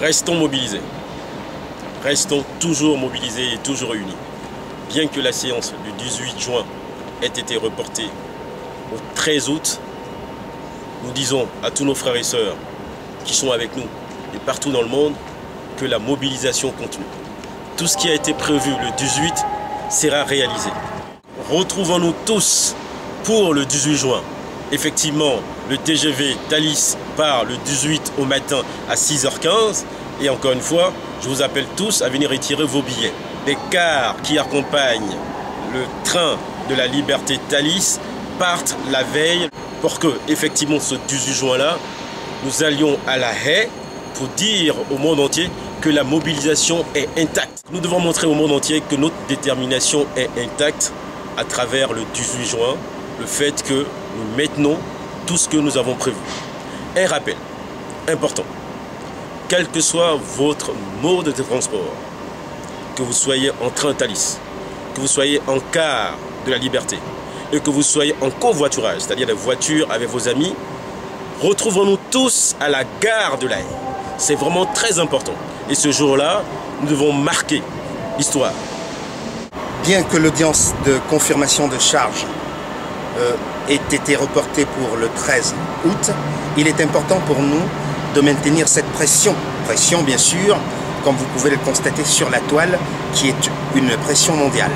Restons mobilisés. Restons toujours mobilisés et toujours unis. Bien que la séance du 18 juin ait été reportée au 13 août, nous disons à tous nos frères et sœurs qui sont avec nous et partout dans le monde que la mobilisation continue. Tout ce qui a été prévu le 18 sera réalisé. Retrouvons-nous tous pour le 18 juin. Effectivement, le TGV Thalys part le 18 au matin à 6h15. Et encore une fois, je vous appelle tous à venir retirer vos billets. Les cars qui accompagnent le train de la Liberté Thalys partent la veille pour que, effectivement, ce 18 juin-là, nous allions à La Haye pour dire au monde entier que la mobilisation est intacte. Nous devons montrer au monde entier que notre détermination est intacte à travers le 18 juin, le fait que nous maintenons tout ce que nous avons prévu. Un rappel important, quel que soit votre mode de transport, que vous soyez en train Thalys, que vous soyez en car de la Liberté et que vous soyez en covoiturage, c'est-à-dire la voiture avec vos amis, retrouvons-nous tous à la gare de La Haye. C'est vraiment très important. Et ce jour-là, nous devons marquer l'histoire. Bien que l'audience de confirmation de charge ait été reportée pour le 13 août, il est important pour nous de maintenir cette pression. Pression, bien sûr, comme vous pouvez le constater sur la toile, qui est une pression mondiale.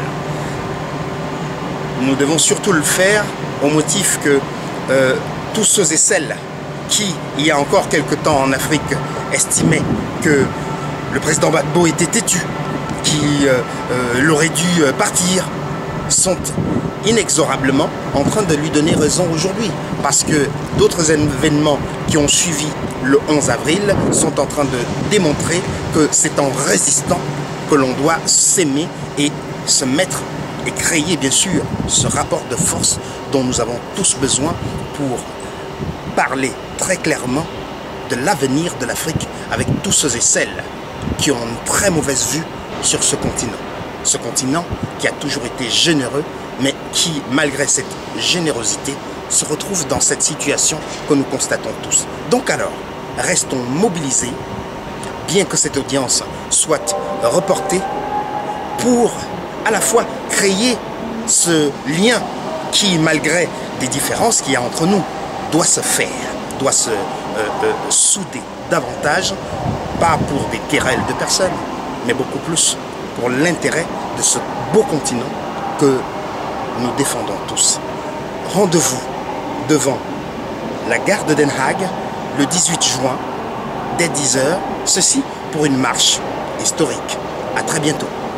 Nous devons surtout le faire au motif que tous ceux et celles qui, il y a encore quelque temps en Afrique, estimaient que le président Gbagbo était têtu, qu'il aurait dû partir, sont inexorablement en train de lui donner raison aujourd'hui. Parce que d'autres événements qui ont suivi le 11 avril sont en train de démontrer que c'est en résistant que l'on doit s'aimer et se mettre et créer bien sûr ce rapport de force dont nous avons tous besoin pour parler très clairement de l'avenir de l'Afrique avec tous ceux et celles qui ont une très mauvaise vue sur ce continent. Ce continent qui a toujours été généreux, mais qui, malgré cette générosité, se retrouve dans cette situation que nous constatons tous. Donc alors, restons mobilisés, bien que cette audience soit reportée, pour à la fois créer ce lien qui, malgré des différences qu'il y a entre nous, doit se faire, doit se souder davantage, pas pour des querelles de personnes, mais beaucoup plus pour l'intérêt de ce beau continent que nous défendons tous. Rendez-vous devant la gare de Den Haag le 18 juin dès 10h, ceci pour une marche historique. À très bientôt.